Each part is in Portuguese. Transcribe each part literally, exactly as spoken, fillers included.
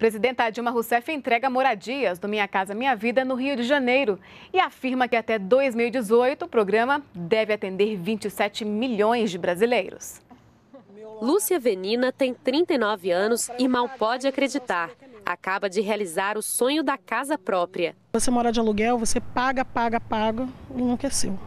Presidenta Dilma Rousseff entrega moradias do Minha Casa Minha Vida no Rio de Janeiro e afirma que até dois mil e dezoito o programa deve atender vinte e sete milhões de brasileiros. Lúcia Venina tem trinta e nove anos e mal pode acreditar. Acaba de realizar o sonho da casa própria. Você mora de aluguel, você paga, paga, paga e nunca é seu,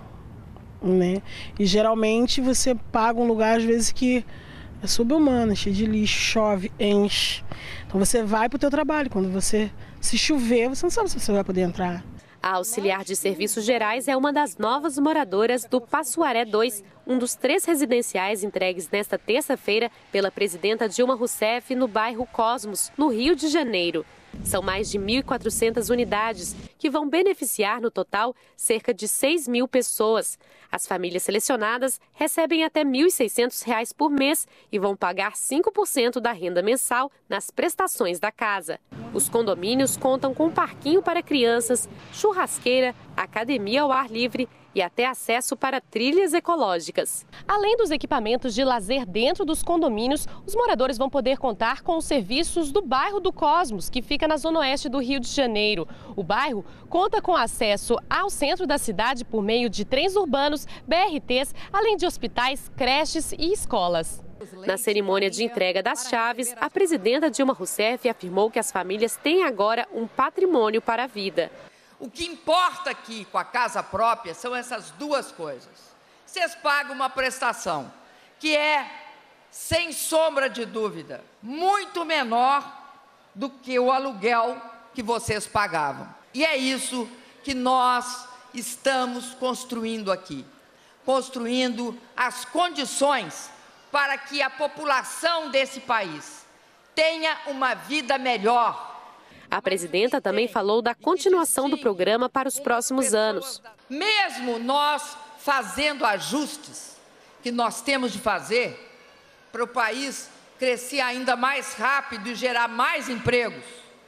né? E geralmente você paga um lugar às vezes que é subhumano, cheio de lixo, chove, enche. Então você vai para o teu trabalho. Quando você se chover, você não sabe se você vai poder entrar. A auxiliar de serviços gerais é uma das novas moradoras do Passuaré dois, um dos três residenciais entregues nesta terça-feira pela presidenta Dilma Rousseff no bairro Cosmos, no Rio de Janeiro. São mais de mil e quatrocentas unidades, que vão beneficiar, no total, cerca de seis mil pessoas. As famílias selecionadas recebem até mil e seiscentos reais por mês e vão pagar cinco por cento da renda mensal nas prestações da casa. Os condomínios contam com parquinho para crianças, churrasqueira, academia ao ar livre e até acesso para trilhas ecológicas. Além dos equipamentos de lazer dentro dos condomínios, os moradores vão poder contar com os serviços do bairro do Cosmos, que fica na zona oeste do Rio de Janeiro. O bairro conta com acesso ao centro da cidade por meio de trens urbanos, B R Ts, além de hospitais, creches e escolas. Na cerimônia de entrega das chaves, a presidenta Dilma Rousseff afirmou que as famílias têm agora um patrimônio para a vida. O que importa aqui com a casa própria são essas duas coisas. Vocês pagam uma prestação que é, sem sombra de dúvida, muito menor do que o aluguel que vocês pagavam. E é isso que nós estamos construindo aqui. Construindo as condições para que a população desse país tenha uma vida melhor. A presidenta também falou da continuação do programa para os próximos anos. Mesmo nós fazendo ajustes que nós temos de fazer para o país crescer ainda mais rápido e gerar mais empregos,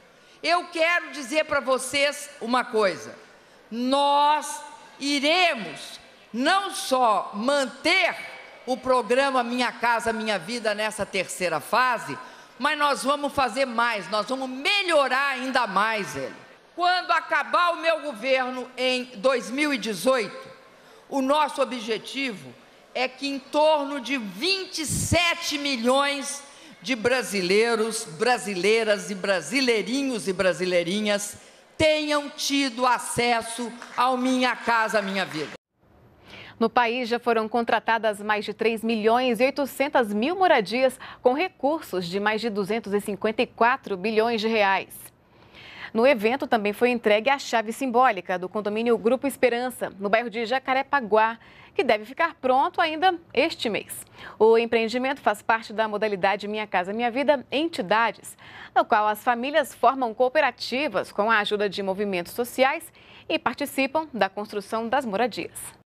eu quero dizer para vocês uma coisa: nós iremos não só manter o programa Minha Casa Minha Vida nessa terceira fase, mas nós vamos fazer mais, nós vamos melhorar ainda mais ele. Quando acabar o meu governo em dois mil e dezoito, o nosso objetivo é que em torno de vinte e sete milhões de brasileiros, brasileiras e brasileirinhos e brasileirinhas tenham tido acesso ao Minha Casa Minha Vida. No país já foram contratadas mais de três milhões e oitocentas mil moradias com recursos de mais de duzentos e cinquenta e quatro bilhões de reais. No evento também foi entregue a chave simbólica do condomínio Grupo Esperança, no bairro de Jacarepaguá, que deve ficar pronto ainda este mês. O empreendimento faz parte da modalidade Minha Casa Minha Vida Entidades, no qual as famílias formam cooperativas com a ajuda de movimentos sociais e participam da construção das moradias.